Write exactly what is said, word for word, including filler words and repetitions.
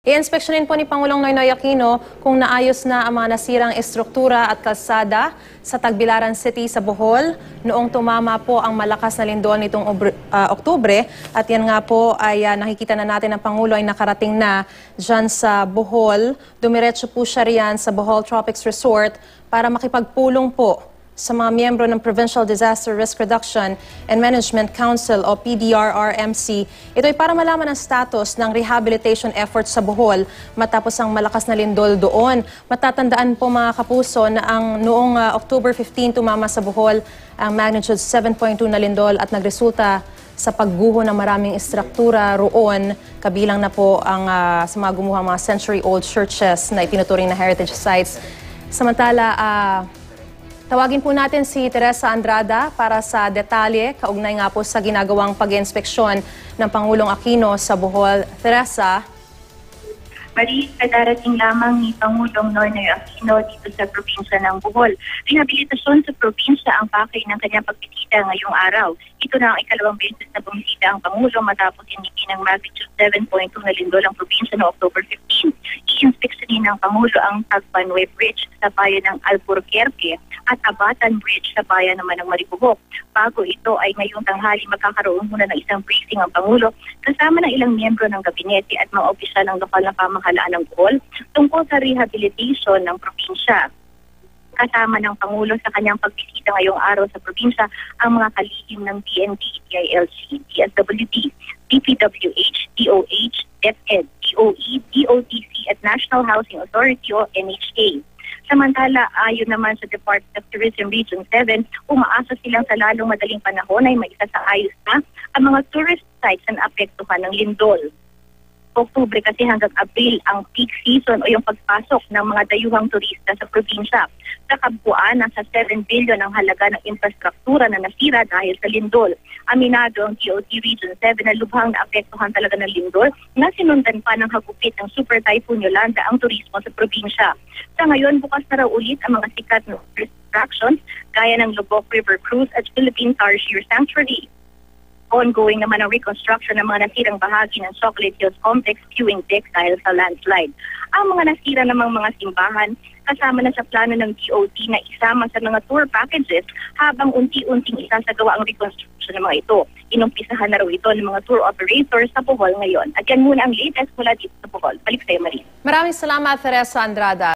I-inspeksyonin po ni Pangulong Noynoy Aquino kung naayos na ang mga nasirang estruktura at kalsada sa Tagbilaran City sa Bohol noong tumama po ang malakas na lindol nitong uh, Oktubre. At yan nga po ay uh, nakikita na natin ang Pangulo ay nakarating na dyan sa Bohol. Dumiretso po siya riyan sa Bohol Tropics Resort para makipagpulong po sa mga miyembro ng Provincial Disaster Risk Reduction and Management Council o P D R R M C. Ito ay para malaman ang status ng rehabilitation efforts sa Bohol matapos ang malakas na lindol doon. Matatandaan po mga kapuso na ang noong uh, October fifteenth tumama sa Bohol ang magnitude seven point two na lindol at nagresulta sa pagguho ng maraming istruktura roon, kabilang na po ang uh, sa mga gumuhang mga century-old churches na itinuturing na heritage sites. Samantala, uh, tawagin po natin si Teresa Andrada para sa detalye, kaugnay nga po sa ginagawang pag-inspeksyon ng Pangulong Aquino sa Bohol. Teresa? Marie, kadarating lamang ni Pangulong Noynoy Aquino dito sa probinsya ng Bohol. Rehabilitasyon sa probinsya ang pakay ng kanyang pagbisita ngayong araw. Ito na ang ikalawang beses na bumisita ang Pangulo matapos hindi ng magnitude seven point two na lindol ang probinsya noong October fifteenth. I-inspeksyonin ng Pangulo ang Tagbanwe Bridge sa bayan ng Alburquerque at Abatan Bridge sa bayan naman ng Maribojoc. Bago ito ay ngayong tanghali magkakaroon muna ng isang briefing ang Pangulo kasama ng ilang miyembro ng gabinete at mga opisyal ng lokal na pamahalaan ng Bohol tungkol sa rehabilitation ng probinsya. Kasama ng Pangulo sa kanyang pagbisita ngayong araw sa probinsya ang mga kalihim ng D N D, D I L G, D S W D, D P W H, D O H, DepEd, D O E, D O T C at National Housing Authority o N H A. Samantala, ayon naman sa Department of Tourism Region seven, umaasa silang sa lalong madaling panahon ay maisasaayos na ang mga tourist sites na naapektuhan ng lindol. Oktubre kasi hanggang Abril ang peak season o yung pagpasok ng mga dayuhang turista sa probinsya. Sa kabuuan, nasa seven billion ang halaga ng infrastruktura na nasira dahil sa lindol. Aminado ang D O T Region seven na lubhang naapektuhan talaga ng lindol na sinundan pa ng hagupit ng Super Typhoon Yolanda ang turismo sa probinsya. Sa ngayon, bukas na raw ulit ang mga sikat na tourist attractions gaya ng Lubok River Cruise at Philippine Tarsier Sanctuary. Ongoing naman ang reconstruction ng mga nasirang bahagi ng Chocolate Hills Complex viewing deck dahil sa landslide. Ang mga nasira namang mga simbahan kasama na sa plano ng D O T na isama sa mga tour packages habang unti-unting isasagawa ang reconstruction ng mga ito. Inumpisahan na raw ito ng mga tour operators sa Bohol ngayon. At yan muna ang latest mula dito sa Bohol. Balik sa'yo, Marie. Maraming salamat, Teresa Andrada.